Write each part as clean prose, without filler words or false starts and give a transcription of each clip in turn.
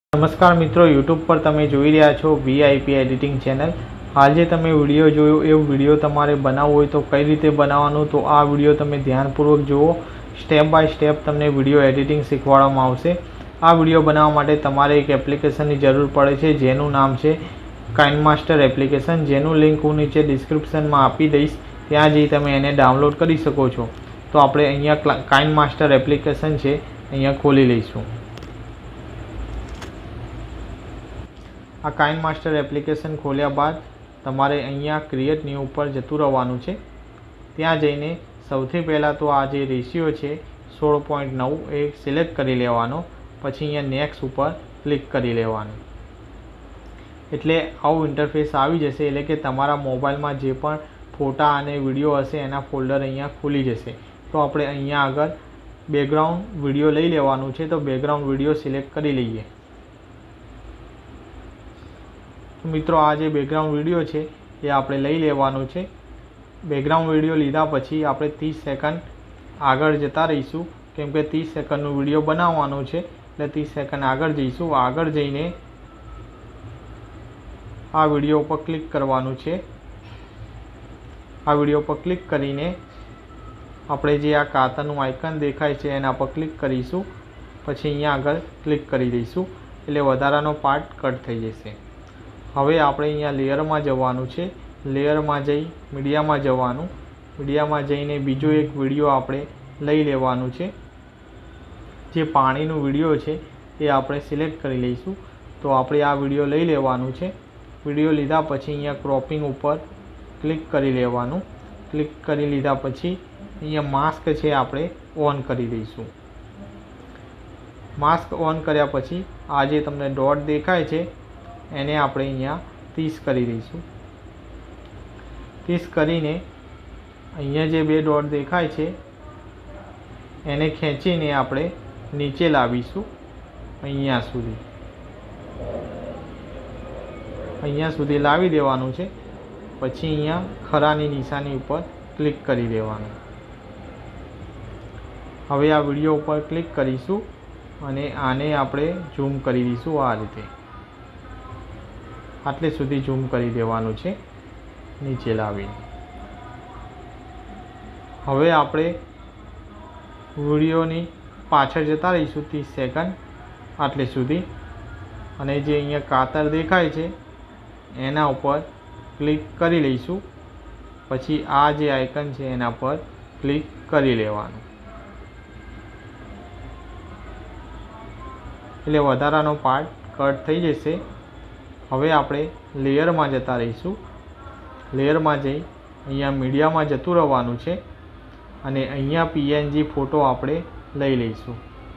નમસ્કાર મિત્રો, યુટ્યુબ પર તમે જોઈ રહ્યા છો VIP એડિટિંગ ચેનલ। આજે તમે વિડીયો જોયો એ વિડીયો તમારે બનાવવો હોય તો કઈ રીતે બનાવવાનું, તો આ વિડીયો તમે ધ્યાનપૂર્વક જુઓ। સ્ટેપ બાય સ્ટેપ તમને વિડીયો એડિટિંગ શીખવાડવામાં આવશે। આ વિડીયો બનાવવા માટે તમારે એક એપ્લિકેશનની જરૂર પડે છે, જેનું નામ છે કાઇનમાસ્ટર એપ્લિકેશન, જેનું લિંક હું નીચે ડિસ્ક્રિપ્શનમાં આપી દઈશ। ત્યાં જઈ તમે એને ડાઉનલોડ કરી શકો છો। તો આપણે અહીંયા કાઇનમાસ્ટર એપ્લિકેશન છે, અહીંયા ખોલી લઈશું। આ કાઇનમાસ્ટર એપ્લિકેશન ખોલ્યા બાદ તમારે અહીંયા ક્રિએટ ન્યૂ ઉપર જતું રહેવાનું છે। ત્યાં જઈને સૌથી પહેલાં તો આ જે રેશિયો છે 16.9 એ સિલેક્ટ કરી લેવાનો। પછી અહીંયા નેક્સ્ટ ઉપર ક્લિક કરી લેવાનું, એટલે આવું ઇન્ટરફેસ આવી જશે। એટલે કે તમારા મોબાઈલમાં જે પણ ફોટા અને વિડીયો હશે એના ફોલ્ડર અહીંયા ખુલી જશે। તો આપણે અહીંયા આગળ બેકગ્રાઉન્ડ વિડીયો લઈ લેવાનું છે, તો બેકગ્રાઉન્ડ વિડીયો સિલેક્ટ કરી લઈએ। તો મિત્રો, આ જે બેકગ્રાઉન્ડ વિડીયો છે એ આપણે લઈ લેવાનું છે। બેકગ્રાઉન્ડ વિડીયો લીધા પછી આપણે 30 સેકન્ડ આગળ જતા રહીશું, કેમ કે 30 સેકન્ડનું વિડીયો બનાવવાનું છે, એટલે 30 સેકન્ડ આગળ જઈશું। આગળ જઈને આ વિડીયો પર ક્લિક કરવાનું છે। આ વિડીયો પર ક્લિક કરીને આપણે જે આ કાતરનું આઇકન દેખાય છે એના પર ક્લિક કરીશું। પછી અહીંયા આગળ ક્લિક કરી દઈશું, એટલે વધારાનો પાર્ટ કટ થઈ જશે। હવે આપણે અહીંયા લેયરમાં જવાનું છે। લેયરમાં જઈ મીડિયામાં જવાનું। મીડિયામાં જઈને બીજો એક વિડીયો આપણે લઈ લેવાનું છે। જે પાણીનું વિડીયો છે એ આપણે સિલેક્ટ કરી લઈશું। તો આપણે આ વિડીયો લઈ લેવાનું છે। વિડીયો લીધા પછી અહીંયા ક્રોપિંગ ઉપર ક્લિક કરી લેવાનું। ક્લિક કરી લીધા પછી અહીંયા માસ્ક છે આપણે ઓન કરી દઈશું। માસ્ક ઓન કર્યા પછી આ જે તમને ડોટ દેખાય છે એને આપણે અહીંયા 30 કરી દઈશું। 30 કરીને અહીંયા જે બે ડોટ દેખાય છે એને ખેંચીને આપણે નીચે લાવીશું, અહીંયા સુધી લાવી દેવાનું છે। પછી અહીંયા ખરાની નિશાની ઉપર ક્લિક કરી દેવાનું। હવે આ વિડીયો ઉપર ક્લિક કરીશું અને આને આપણે ઝૂમ કરી દઈશું। આ રીતે આટલે સુધી ઝૂમ કરી દેવાનું છે નીચે લાવીને। હવે આપણે વિડીયોની પાછળ જતા રહીશું 30 સેકન્ડ આટલે સુધી, અને જે અહીંયા કાતર દેખાય છે એના ઉપર ક્લિક કરી લઈશું। પછી આ જે આઇકન છે એના પર ક્લિક કરી લેવાનું, એટલે વધારાનો પાર્ટ કટ થઈ જશે। હવે આપણે લેયરમાં જતા રહીશું। લેયરમાં જઈ અહીંયા મીડિયામાં જતું રહેવાનું છે અને અહીંયા PNG ફોટો આપણે લઈ લઈશું।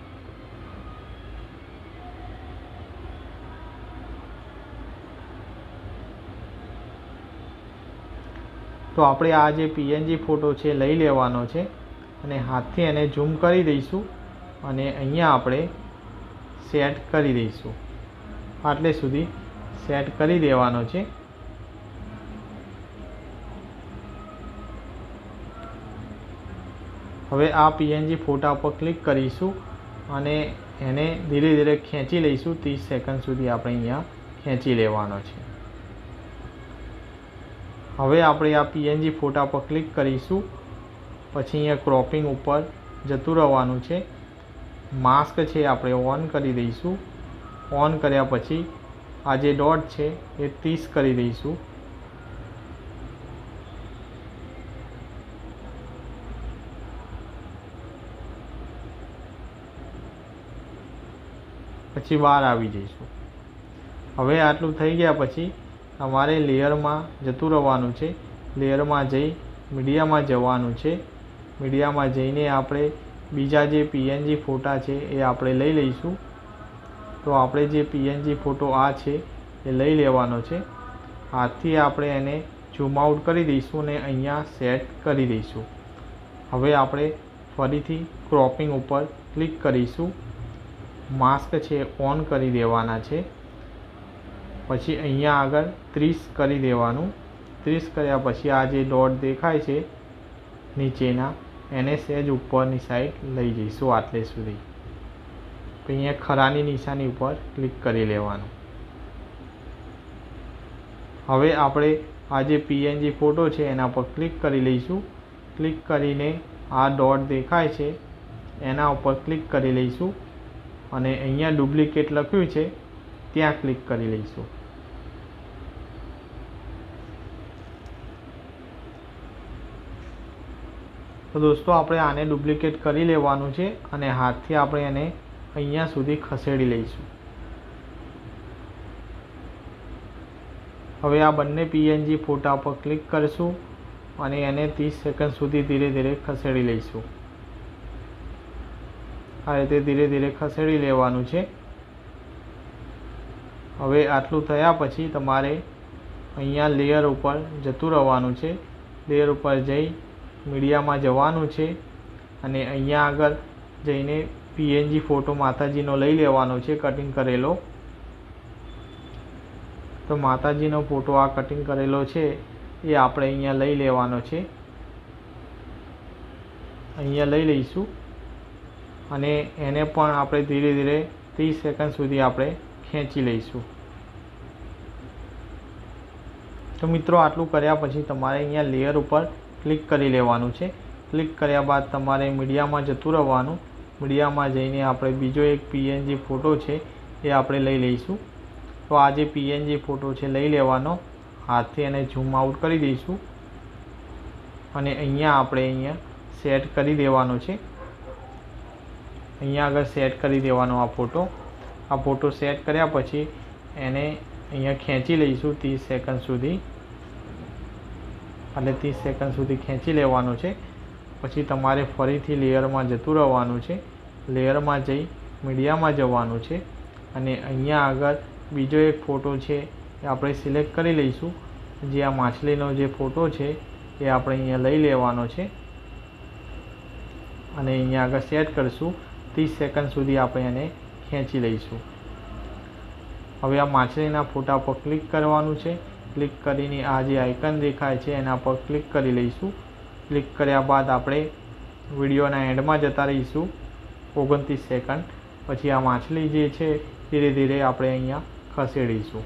તો આપણે આ જે PNG ફોટો છે લઈ લેવાનો છે અને હાથથી એને ઝૂમ કરી દઈશું અને અહીંયા આપણે સેટ કરી દઈશું। આટલે સુધી સેટ કરી દેવાનો છે। હવે આ PNG ફોટા પર ક્લિક કરીશું અને એને ધીરે ધીરે ખેંચી લઈશું। 30 સેકન્ડ સુધી આપણે અહીંયા ખેંચી લેવાનો છે। હવે આપણે આ PNG ફોટા પર ક્લિક કરીશું। પછી અહીંયા ક્રોપિંગ ઉપર જતું રહેવાનું છે। માસ્ક છે આપણે ઓન કરી દઈશું। ઓન કર્યા પછી આ જે ડોટ છે એ 30 કરી દઈશું। પછી બહાર આવી જઈશું। હવે આટલું થઈ ગયા પછી તમારે લેયરમાં જતું રહેવાનું છે। લેયરમાં જઈ મીડિયામાં જવાનું છે। મીડિયામાં જઈને આપણે બીજા જે PNG ફોટા છે એ આપણે લઈ લઈશું। તો આપણે જે PNG ફોટો આ છે એ લઈ લેવાનો છે। હાથથી આપણે એને ઝૂમ આઉટ કરી દઈશું અને અહીંયા સેટ કરી દઈશું। હવે આપણે ફરીથી ક્રોપિંગ ઉપર ક્લિક કરીશું। માસ્ક છે ઓન કરી દેવાના છે। પછી અહીંયા આગળ 30 કરી દેવાનું। 30 કર્યા પછી આ જે ડોટ દેખાય છે નીચેના એને સહેજ ઉપરની સાઈડ લઈ જઈશું આટલે સુધી। तो अहींया खरानी निशानी पर क्लिक करी लेवानुं। हवे आपणे आ जे पीएनजी फोटो है एना पर क्लिक करी लईशुं। क्लिक करीने आ डॉट देखाय छे एना पर क्लिक करी लईशुं अने अहींया डुप्लिकेट लख्युं छे त्यां क्लिक करी लईशुं। तो दोस्तों आपणे आने डुप्लिकेट करी लेवानुं छे अने हाथथी आपणे एने अहींया सुधी खसेड़ी लईशुं। हवे आ बंने पीएनजी फोटा पर क्लिक करशुं अने एने 30 सेकंड सुधी धीरे धीरे खसेड़ी लईशुं। आ रीते धीरे धीरे खसेड़ी लेवानुं छे। हवे आटलुं थया पछी तमारे अहींया लेयर उपर जतुं रहेवानुं छे। लेयर उपर जई मीडिया में जवानुं छे अने अहींया आगळ जईने पीएनजी फोटो माताजीनो लई लेवानो छे कटिंग करेलो। तो माताजीनो फोटो आ कटिंग करेलो छे ए आपणे अहींया लई लेवानो छे। अहींया लई लईशुं अने एने पण आपणे धीरे धीरे 30 सेकंड सुधी आपणे खेंची लईशुं। तो मित्रों आटलुं कर्या पछी तमारे अहींया लेयर उपर क्लिक करी लेवानुं छे। क्लिक कर्या बाद तमारे मीडिया में जतुं रहेवानुं। मीडिया में जईने आपणे बीजो एक पीएनजी फोटो है ये आपणे लई लईशुं। तो आ जे पीएनजी फोटो है लई लेवानो। हाथथी एने झूम आउट करी दईशुं अने अहींया आपणे अहींया सेट करी देवानो छे। अहींया आगळ सेट करी देवानो आ फोटो सेट कर्या पछी एने अहींया खेंची लईशुं 30 सेकंड सुधी। એટલે 30 સેકન્ડ સુધી ખેંચી લેવાનું છે। પછી તમારે ફરીથી લેયરમાં જતું રહેવાનું છે। લેયરમાં જઈ મીડિયામાં જવાનું છે અને અહીંયા આગળ બીજો એક ફોટો છે એ આપણે સિલેક્ટ કરી લઈશું। જે આ માછલીનો જે ફોટો છે એ આપણે અહીંયા લઈ લેવાનો છે અને અહીંયા આગળ સેટ કરશું। 30 સેકન્ડ સુધી આપણે એને ખેંચી લઈશું। હવે આ માછલીના ફોટા પર ક્લિક કરવાનું છે। क्लिक करीने आ जे आइकन देखाय छे एना पर क्लिक करी लईशुं। क्लिक कर्या बाद आपणे विडियोना एंड में जता रहीशुं 29 सेकंड। पछी आ माछली जे छे धीरे धीरे आपणे अहींया खसेड़ीशुं।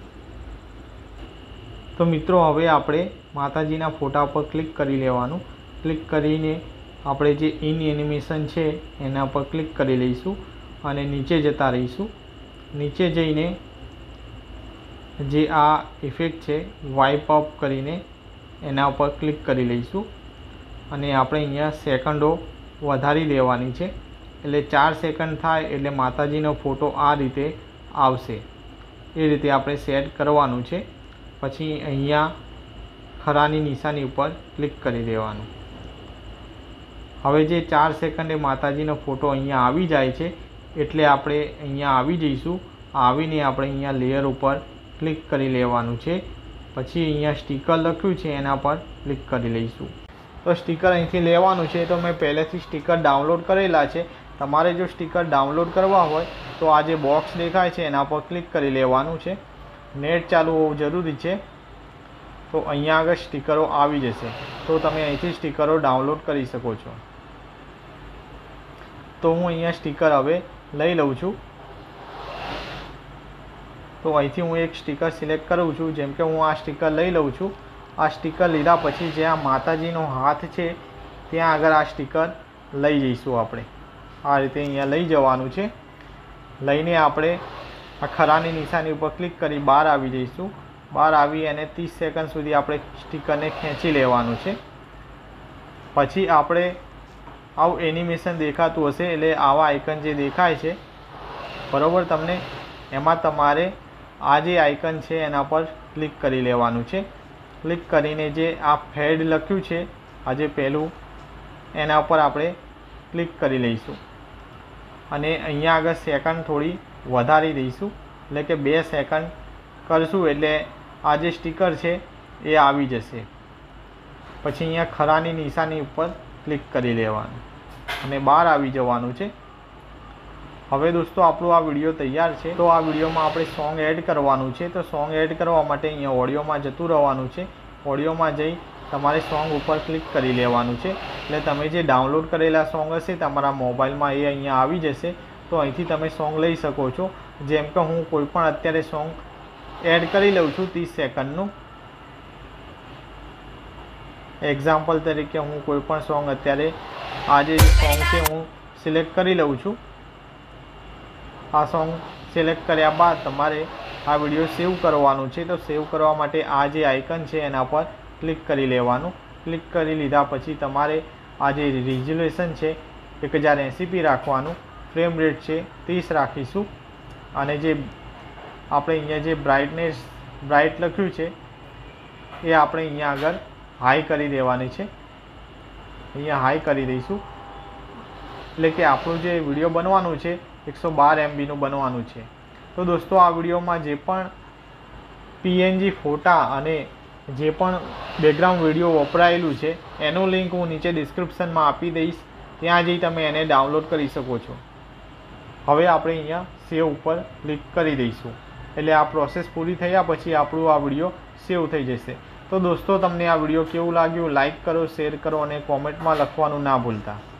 तो मित्रों हवे आपणे माताजीना फोटा पर क्लिक करी लेवानुं। क्लिक करीने आपणे जे इन एनिमेशन छे एना पर क्लिक करी लईशुं अने नीचे जता रहीशुं। नीचे जईने जे आ इफेक्ट है वाइप अप करीने एना पर क्लिक करी लईशुं अने आपणे अहींया सेकंडो वधारी देवानी छे। एटले 4 सेकंड थाय एटले माताजीनो फोटो आ रीते आवशे। ए रीते आपणे सेट करवानुं छे। पछी अहींया खरानी निशानी पर क्लिक करी देवानुं। हवे जे 4 सेकंडे माताजीनो फोटो अहींया आवी जाय छे एटले आपणे अहींया आवी जईशुं। आवीने आपणे अहींया लेयर उपर क्लिक करी लेवानुं छे। पछी अहींया स्टीकर लख्युं छे एना पर क्लिक करी लईशुं। तो स्टीकर अहींथी लेवानुं छे। तो मैं पहलेथी स्टीकर डाउनलॉड करेला छे। तमारे जो स्टीकर डाउनलॉड करवा होय तो आ जे बॉक्स देखाय छे एना पर क्लिक करी लेवानुं छे। नेट चालू होवुं जरूरी छे। तो अहींया आगळ स्टीकरो आवी जशे। तो तमे अहींथी स्टीकरो डाउनलॉड करी शको छो। तो हूँ अहींया स्टीकर हवे लई लઉં છું। तो અહીંથી હું એક સ્ટીકર સિલેક્ટ કરું છું। જેમ કે હું આ સ્ટીકર લઈ લઉં છું। આ સ્ટીકર લીધા પછી જ્યાં માતાજીનો હાથ છે ત્યાં આગળ આ સ્ટીકર લઈ જઈશું આપણે। આ રીતે અહીંયા લઈ જવાનું છે। લઈને આપણે આ ખરાની નિશાની ઉપર ક્લિક કરી બહાર આવી જઈશું। બહાર આવી અને 30 સેકન્ડ સુધી આપણે સ્ટીકરને ખેંચી લેવાનું છે। પછી આપણે આવું એનિમેશન દેખાતું હશે એટલે આવા આઇકન જે દેખાય છે બરાબર તમને એમાં તમારે आ जे आइकन है एना पर क्लिक करी लेवानुं छे। क्लिक करीने जे आ फेड लख्युं छे आ जे पहेलुं एना पर आपणे क्लिक करी लईशुं अने अहींया आगळ सेकंड थोड़ी वधारी दईशुं। एटले के 2 सेकंड करशुं एटले आ जे स्टीकर छे ए आवी जशे। पछी अहींया खरानी निशानी पर क्लिक करी लेवानुं अने बहार आवी जवानुं छे। हवे दोस्तों आपणो आ विडियो तैयार है। तो आ विडियो में आपणे सॉन्ग एड करवानुं छे। तो सॉन्ग एड करवा माटे अहींया ऑडियो में जतुं रहेवानुं छे। ऑडियो में जई तमारे सॉन्ग पर क्लिक करी लेवानुं छे। एटले तमे जे डाउनलॉड करेला सॉन्ग हशे तमारा मोबाइल में ए अहींया आवी जशे તો અહીંથી તમે સોંગ લઈ શકો છો। જેમ કે હું કોઈ પણ અત્યારે સોંગ એડ કરી લઉં છું 30 સેકન્ડનું। એક્ઝામ્પલ તરીકે હું કોઈ પણ સોંગ અત્યારે આ જે સોંગ છે હું સિલેક્ટ કરી લઉં છું। આ સોંગ સિલેક્ટ કર્યા બાદ તમારે આ વિડીયો સેવ કરવાનું છે। તો સેવ કરવા માટે આ જે આઇકન છે એના પર ક્લિક કરી લેવાનું। ક્લિક કરી લીધા પછી તમારે આ જે રિઝોલ્યુશન છે 1080p રાખવાનું। ફ્રેમ રેટ છે 30 રાખીશું અને જે આપણે અહીંયા જે બ્રાઇટ લખ્યું છે એ આપણે અહીંયા આગળ હાઈ કરી દેવાની છે। અહીંયા હાઈ કરી દઈશું એટલે કે આપણું જે વિડીયો બનવાનું છે 112 MBનું બનવાનું છે। તો દોસ્તો આ વિડીયોમાં જે પણ PNG ફોટા અને જે પણ બેકગ્રાઉન્ડ વિડીયો વપરાયેલું છે એનું લિંક હું નીચે ડિસ્ક્રિપ્શનમાં આપી દઈશ। ત્યાં જઈ તમે એને ડાઉનલોડ કરી શકો છો। હવે આપણે અહીંયા સેવ ઉપર ક્લિક કરી દઈશું એટલે આ પ્રોસેસ પૂરી થયા પછી આપણું આ વિડીયો સેવ થઈ જશે। તો દોસ્તો તમને આ વિડીયો કેવું લાગ્યું લાઈક કરો, શેર કરો અને કોમેન્ટમાં લખવાનું ના ભૂલતા।